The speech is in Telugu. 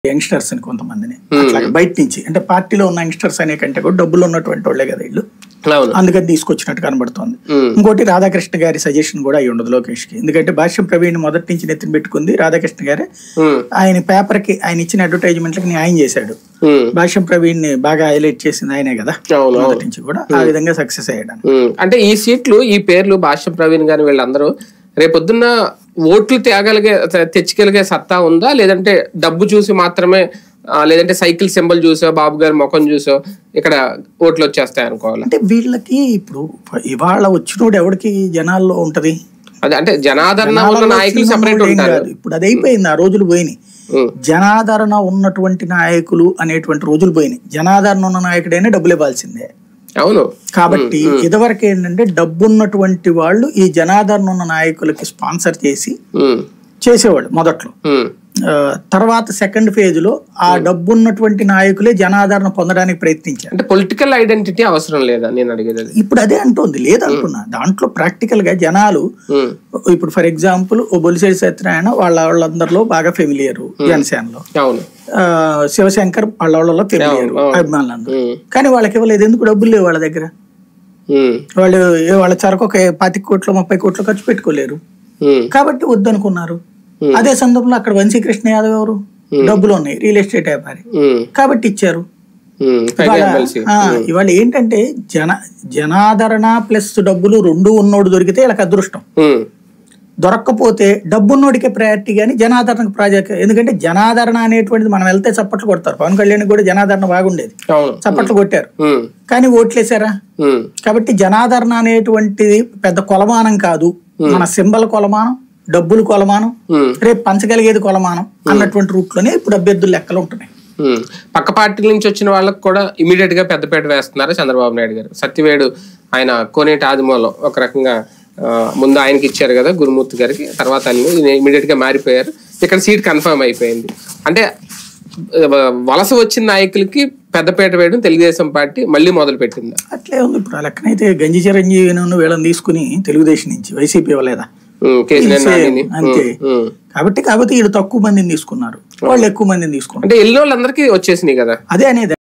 యంగ్స్టర్స్ అని కొంతమందిని అట్లాగే బయట నుంచి అంటే పార్టీలో ఉన్న యంగ్స్టర్స్ అనే కంటే కూడా డబ్బులు ఉన్నటువంటి వాళ్ళే కదా వీళ్ళు, అందుకని తీసుకొచ్చినట్టు కనబడుతోంది. ఇంకోటి రాధాకృష్ణ గారి సజెషన్ కూడా అయి ఉండదు లోకేష్ కి, ఎందుకంటే భాష్యం ప్రవీణ్ మొదటి నుంచి నెత్తిన పెట్టుకుంది రాధాకృష్ణ గారే. ఆయన పేపర్ కి ఆయన ఇచ్చిన అడ్వర్టైజ్మెంట్లకి న్యాయం చేశాడు. భాష్యం ప్రవీణ్ ని బాగా హైలైట్ చేసింది ఆయనే కదా మొదటి నుంచి కూడా, ఆ విధంగా సక్సెస్ అయ్యాడు. అంటే ఈ సీట్లు ఈ పేర్లు భాష్యం ప్రవీణ్ గాని వీళ్ళందరూ రేపొద్దున్న ఓట్లు తెచ్చుకెలిగే సత్తా ఉందా, లేదంటే డబ్బు చూసి మాత్రమే, లేదంటే సైకిల్ సింబల్ చూసో బాబు గారి ముఖం చూసో ఇక్కడ ఓట్లు వచ్చేస్తాయి అనుకోవాలి? అంటే వీళ్ళకి ఇప్పుడు ఇవాళ వచ్చినోడు ఎవరికి జనాల్లో ఉంటది, అదే అంటే జనాదరణ ఉన్న నాయకులు సెపరేట్ ఉంటారు. ఇప్పుడు అది అయిపోయింది, ఆ రోజులు పోయినాయి. జనాదరణ ఉన్నటువంటి నాయకులు అనేటువంటి రోజులు పోయినాయి. జనాదరణ ఉన్న నాయకుడైనా డబ్బులు ఇవ్వాల్సిందే. అవును. కాబట్టి ఇదివరకు ఏంటంటే డబ్బున్నటువంటి వాళ్ళు ఈ జనాదరణ ఉన్న నాయకులకి స్పాన్సర్ చేసి చేసేవాళ్ళు మొదట్లో. తర్వాత సెకండ్ ఫేజ్ లో ఆ డబ్బున్నటువంటి నాయకులే జనాదరణ పొందడానికి ప్రయత్నించారు. అంటే పొలిటికల్ ఐడెంటిటీ అవసరం లేదా నేను అడిగేది? ఇప్పుడు అదే అంటుంది, లేదంటున్నా. దాంట్లో ప్రాక్టికల్ గా జనాలు ఇప్పుడు ఫర్ ఎగ్జాంపుల్ బొలిశెట్టి సత్యనారాయణ వాళ్ళందరిలో బాగా ఫెమిలియర్ జనసేనలో, శివశంకర్ వాళ్ళలో ఫెమిలియర్ అభిమానులందరూ, కానీ వాళ్ళకి ఇవ్వలేదు. ఎందుకు? డబ్బులు లేవు వాళ్ళ దగ్గర. వాళ్ళ చరకు ఒక 20 కోట్లు 30 కోట్లు ఖర్చు పెట్టుకోలేరు కాబట్టి వద్దనుకున్నారు. అదే సందర్భంలో అక్కడ వంశీకృష్ణ యాదవ్ ఎవరు, డబ్బులు ఉన్నాయి, రియల్ ఎస్టేట్ వ్యాపారి కాబట్టి ఇచ్చారు. ఇవాళ ఏంటంటే జనాదరణ ప్లస్ డబ్బులు రెండు ఉన్నోడు దొరికితే వీళ్ళకి అదృష్టం, దొరక్కపోతే డబ్బున్నోడికే ప్రయారిటీ కానీ జనాదరణకు ప్రాజెక్ట్. ఎందుకంటే జనాదరణ అనేటువంటిది మనం వెళ్తే చప్పట్లు కొడతారు. పవన్ కళ్యాణ్ కూడా జనాదరణ బాగుండేది, చప్పట్లు కొట్టారు కానీ ఓట్లేసారా. కాబట్టి జనాదరణ అనేటువంటిది పెద్ద కొలమానం కాదు, మన సింబల్ కొలమానం, డబ్బులు కొలమానం, రేపు పంచగలిగేది కొలమానం అన్నటువంటి రూట్ లోనే ఇప్పుడు అభ్యర్థులు లెక్కలు ఉంటున్నాయి. పక్క పార్టీల నుంచి వచ్చిన వాళ్ళకి కూడా ఇమీడియట్ గా పెద్దపేట వేస్తున్నారు చంద్రబాబు నాయుడు గారు. సత్యవేడు ఆయన కోనేటి ఆదిమూలం ఒక రకంగా ముందు ఆయనకి ఇచ్చారు కదా గురుమూర్తి గారికి, తర్వాత ఇమీడియట్ గా మారిపోయారు. ఇక్కడ సీట్ కన్ఫర్మ్ అయిపోయింది. అంటే వలస వచ్చిన నాయకులకి పెద్దపేట వేయడం తెలుగుదేశం పార్టీ మళ్ళీ మొదలు పెట్టింది. అట్లే ఉంది. ఇప్పుడు ఆ లెక్కనైతే గంజి చిరంజీవి వీళ్ళని తీసుకుని తెలుగుదేశం నుంచి వైసీపీ ఇవ్వలేదా అంతే. కాబట్టి వీళ్ళు తక్కువ మందిని తీసుకున్నారు, వాళ్ళు ఎక్కువ మందిని తీసుకున్నారు. అంటే ఎల్లి వాళ్ళందరికీ వచ్చేసినాయి కదా, అదే అనేది.